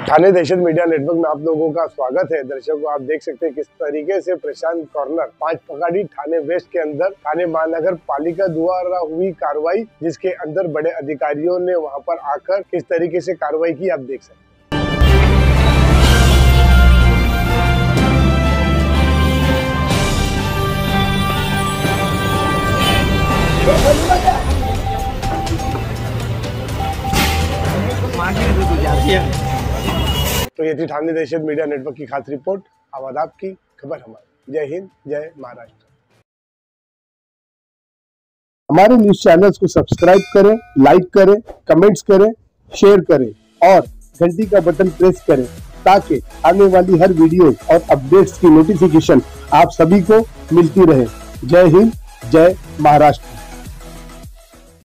ठाणे दहशत media network में आप लोगों का स्वागत है। दर्शकों, आप देख सकते हैं किस तरीके से प्रशांत कॉर्नर 5 पगाड़ी ठाणे वेस्ट के अंदर ठाणे महानगर पालिका द्वारा हुई कार्रवाई, जिसके अंदर बड़े अधिकारियों ने वहां पर आकर किस तरीके से कार्रवाई की, आप देख सकते हैं। तो ये थी ठाणे दहशत मीडिया नेटवर्क की खास रिपोर्ट। आवाज आपकी, खबर हमारी। जय हिंद, जय महाराष्ट्र। हमारे न्यूज चैनल्स को सब्सक्राइब करें, लाइक करें, कमेंट्स करें, शेयर करें और घंटी का बटन प्रेस करें ताकि आने वाली हर वीडियो और अपडेट्स की नोटिफिकेशन आप सभी को मिलती रहे। जय हिंद, जय महाराष्ट्र।